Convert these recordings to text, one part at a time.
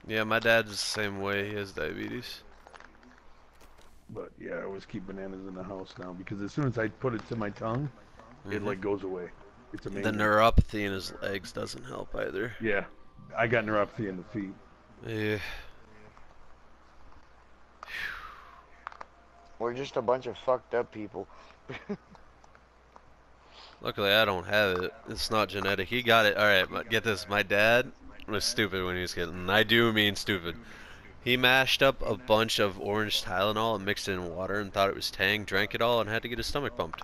Yeah, my dad's the same way. He has diabetes. But yeah, I always keep bananas in the house now because as soon as I put it to my tongue, it Hmm. like goes away. It's The amazing. neuropathy in his legs doesn't help either. Yeah, I got neuropathy in the feet. Yeah. We're just a bunch of fucked up people. Luckily, I don't have it. It's not genetic. He got it. All right, but get this. My dad was stupid when he was kid, and I do mean stupid. He mashed up a bunch of orange Tylenol and mixed it in water and thought it was Tang, drank it all, and had to get his stomach pumped.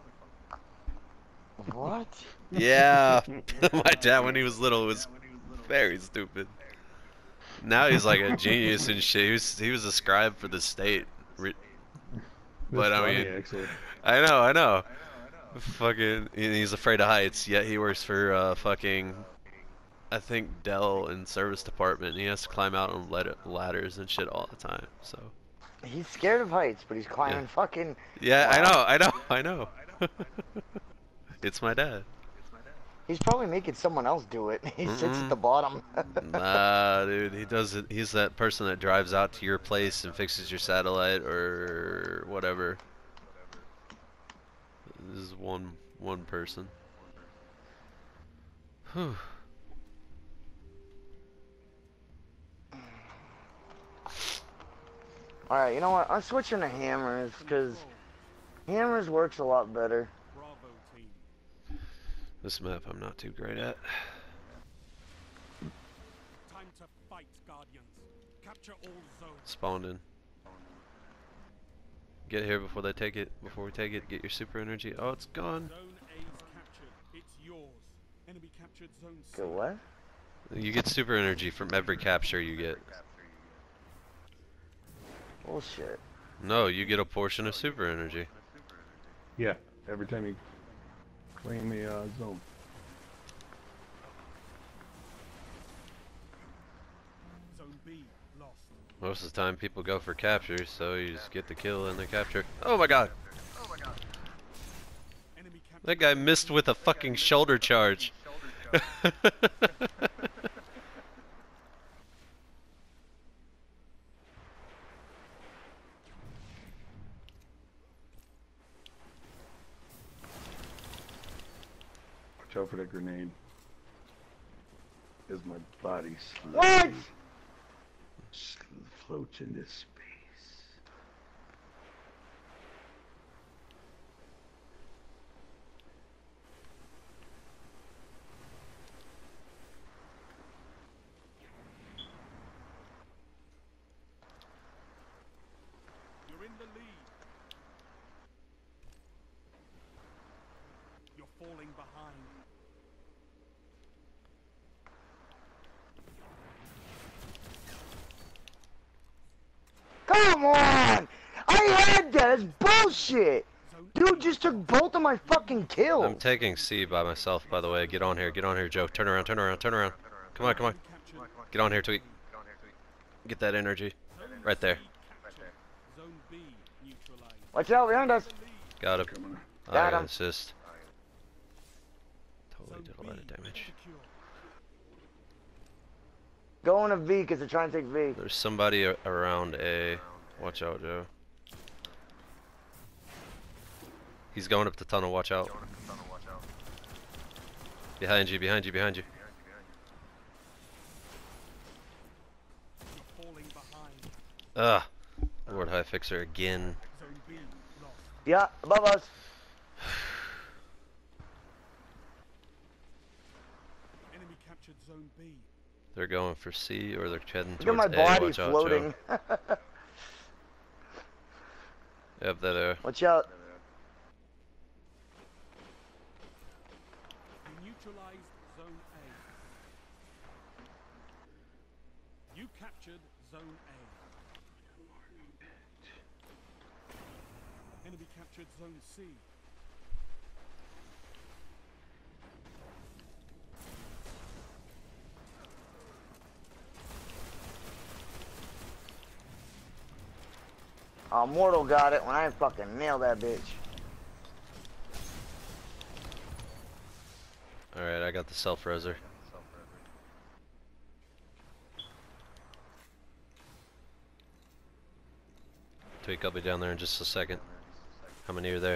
What? Yeah, my dad when he was little was very stupid. Now he's like a genius and shit. He was a scribe for the state. That's But I funny, mean, actually. I know. Fucking, and he's afraid of heights. Yet he works for fucking, I think Dell in service department. And he has to climb out on ladders and shit all the time. So He's scared of heights, but he's yeah, climbing fucking. yeah, Wow. I know. It's my dad. He's probably making someone else do it. He sits at Mm-mm. the bottom. Nah, dude, he does it. He's that person that drives out to your place and fixes your satellite or whatever. This is one person. Whew. Alright, you know what? I'm switching to hammers, because hammers works a lot better. This map I'm not too great at. Time to fight, Guardians. Capture all zones. Spawned in. Get here before they take it. Before we take it, get your super energy. Oh, it's gone. Zone A is captured. It's yours. Enemy captured zone C. Go what? You get super energy from every capture you get. Bullshit. No, you get a portion of super energy. Yeah, every time you claim a zone. Zone B lost. Most of the time people go for captures, so you just get the kill and the capture. Oh my god! Enemy captured. That guy missed with a fucking shoulder charge. Watch out for that grenade. As my body What? floats into space. You're in the lead. You're falling behind. Come on! I had that! It's bullshit! Zone Dude just took both of my fucking I'm kills! taking C by myself, by the way. Get on here, Joe. Turn around, turn around, turn around. Come on, come on. Enemy captured. Get on here, Tweet. Get that energy. Right there. Captured. Zone B neutralized. Watch out, behind us! Got him. Come on. I Got got him. assist. Totally Zone did a B lot of damage. secure. Go in a V, because they're trying to take V. There's somebody around A. Watch out, Joe. He's going up the tunnel, watch out. Behind you, behind you, behind you. You're falling behind. Ugh. Lord High Fixer again. Zone B lost. Yeah, above us. Enemy captured zone B. They're going for C or they're heading Look at towards my A. body Watch out, floating. Joe. Yep, they're there. Watch out. You neutralized zone A. You captured zone A. Enemy captured zone C. Oh, Mortal got it when I fucking nailed that bitch. Alright, I got the self-reser. Tweak, I'll be down there in just a second. How many are there?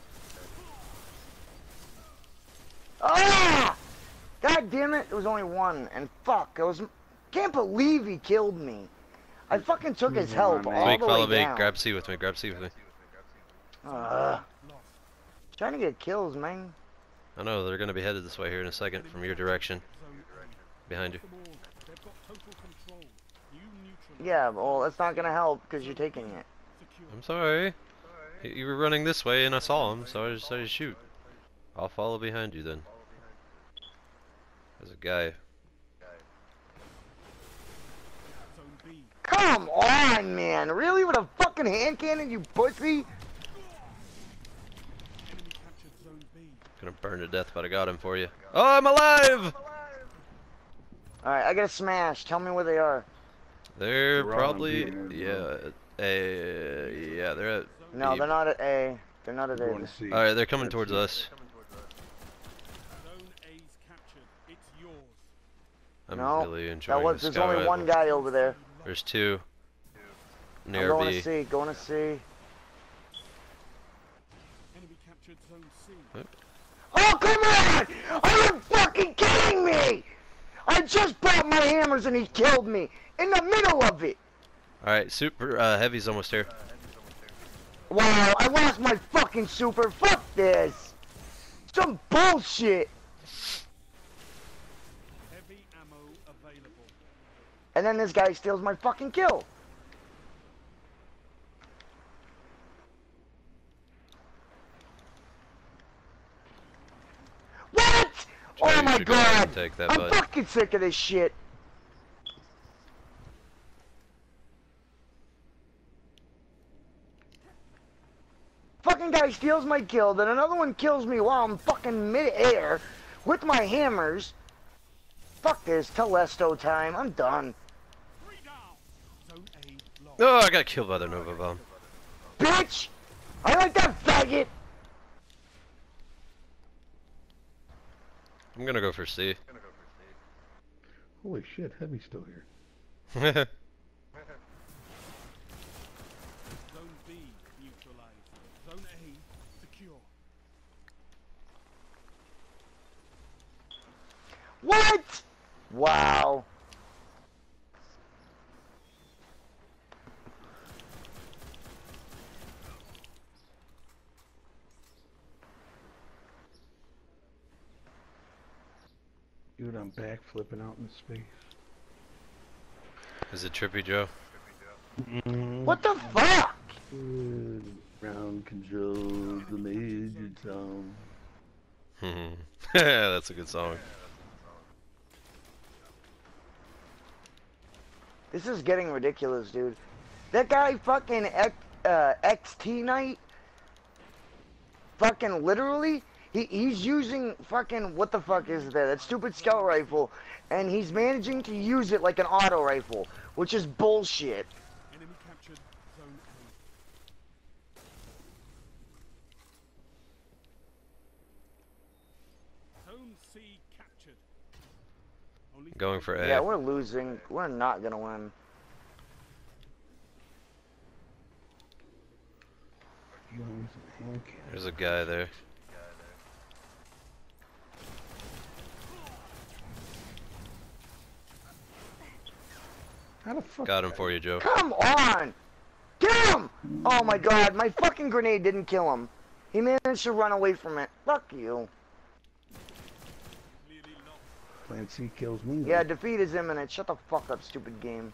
Ah! God damn it, there was only one, and fuck, can't believe he killed me. I fucking took his health all Tweak, the follow way me. down. Grab C with me. Grab C with me. Trying to get kills, man. I know, they're gonna be headed this way here in a second from your direction. Behind you. They've got total control. You neutralize. Yeah, well, that's not gonna help because you're taking it. Secure. I'm sorry. You were running this way and I saw him, so I decided to shoot. I'll follow behind you then. There's a guy. Zone B. Come on, man. Really? With a fucking hand cannon, you pussy? Enemy captured Zone B. Gonna burn to death, but I got him for you. Oh, I'm alive! Alright, I gotta smash. Tell me where they are. They're They're all probably, in B, yeah, they're at No, B. they're not at A. They're not at Going A. to see. Alright, they're coming towards us. Zone A's captured. It's yours. I'm No, really enjoying That was, this there's only guy. one guy over there. There's two. I'm Near going B. to C. Going to C. Enemy captured Zone C. Oh, come on! Are you fucking kidding me? I just brought my hammers and he killed me in the middle of it. Alright, super heavy's almost here. Wow, I lost my fucking super. Fuck this. Some bullshit. Heavy ammo available. And then this guy steals my fucking kill. What? Oh Try my to go ahead god. and take that, I'm bud. fucking sick of this shit. Fucking guy steals my kill, then another one kills me while I'm fucking mid-air with my hammers. Fuck this, Telesto time. I'm done. 3 down. Zone A lost. Oh, I got killed by the Nova Bomb. Bitch! I like that faggot! I'm gonna go for C. Holy shit, Heavy's still here. Zone B neutralized. Zone A secure. What? Wow. Dude, I'm back flipping out in space. Is it Trippy Joe? What the fuck? Ground control the Major Tom. That's a good song. This is getting ridiculous, dude. That guy fucking XT Knight, fucking literally, he's using fucking, what the fuck is that stupid scout rifle, and he's managing to use it like an auto rifle, which is bullshit. Enemy captured Zone A. Zone C captured. Only Going for A. Yeah, we're losing. We're not gonna win. You want to use a hand cannon? There's a guy there. How the fuck? Got him for you, Joe. Come on! Get him! Oh my god, my fucking grenade didn't kill him. He managed to run away from it. Fuck you. clearly lost. Plan C kills me. Yeah, defeat is imminent. Shut the fuck up, stupid game.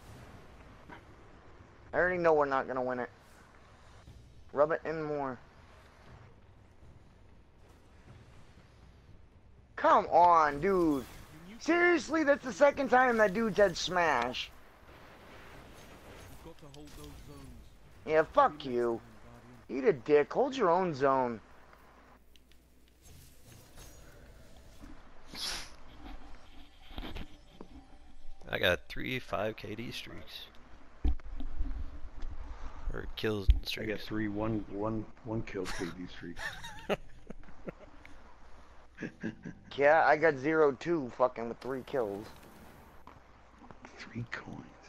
I already know we're not gonna win it. Rub it in more. Come on, dude. Seriously, that's the second time that dude said smash. You've got to hold those zones. Yeah, fuck you. Eat a dick. Hold your own zone. I got 3 5 KD streaks. Or kills I got streaks. 3 1 kill KD streaks. Yeah, I got 0-2 fucking with 3 kills. 3 coins.